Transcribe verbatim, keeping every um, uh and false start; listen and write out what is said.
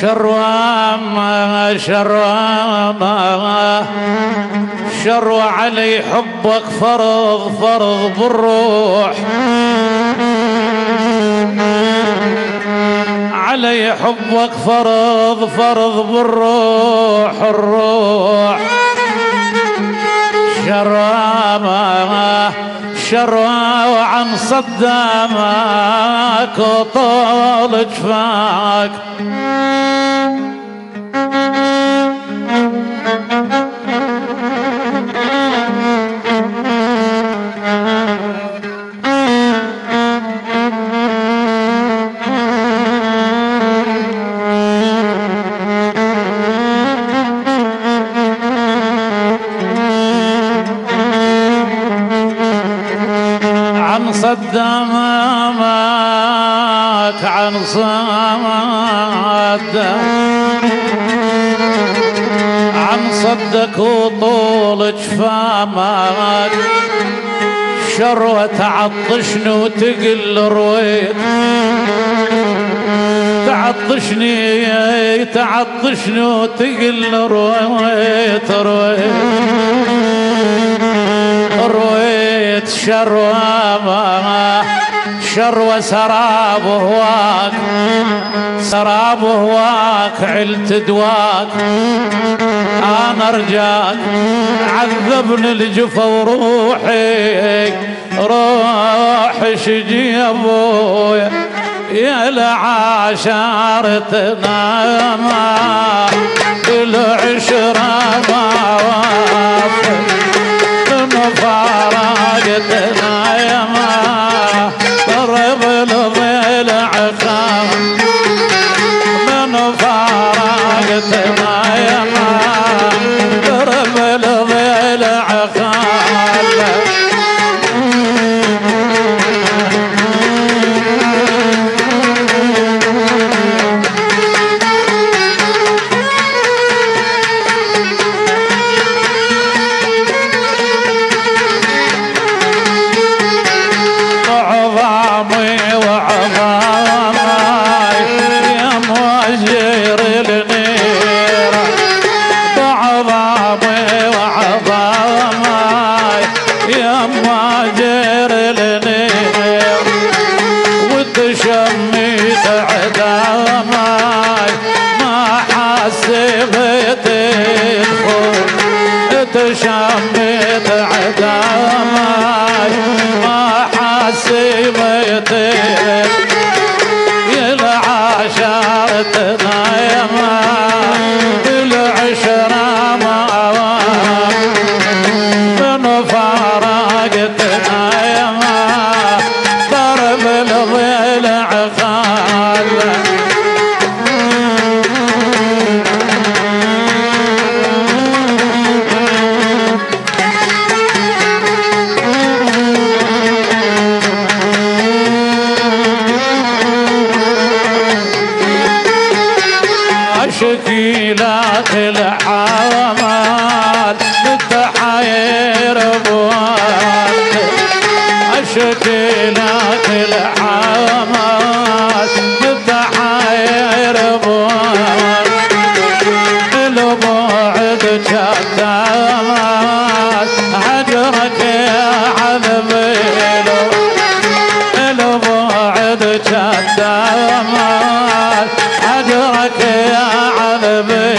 شروامة شروامة شروى علي حبك فرض فرض بالروح، علي حبك فرض فرض بالروح الروح. شروامة شروى وعن صدامك وطول جفاك، عن صدامك عن صدك عن صدك وطول جفامك. شروة تعطشني وتقل رويت، تعطشني تعطشني وتقل رويت رويت رويت. شروة شروة سراب هواك سراب هواك علت دواك. انا ارجاك عذبني الجفا وروحي روحي شجي ابويا يا لعاشرتنا ما بالعشرة ما وافق مفارقتنا يا ما ضرب الظل عخام من فارقتنا يا ما ضرب الظل عخام. تشمت عدامك ما حسيبت يا العاشرتنا يا ما العشرة ما من فارقتنا يا ما ضرب الظل عقال. شكيلات الحرمات بالتحاير بوالد، شكيلات الحرمات بالتحاير بوالد. البعد كدامات هجرك يا عذبيلو، البعد كدامات هجرك يا عذبيلو.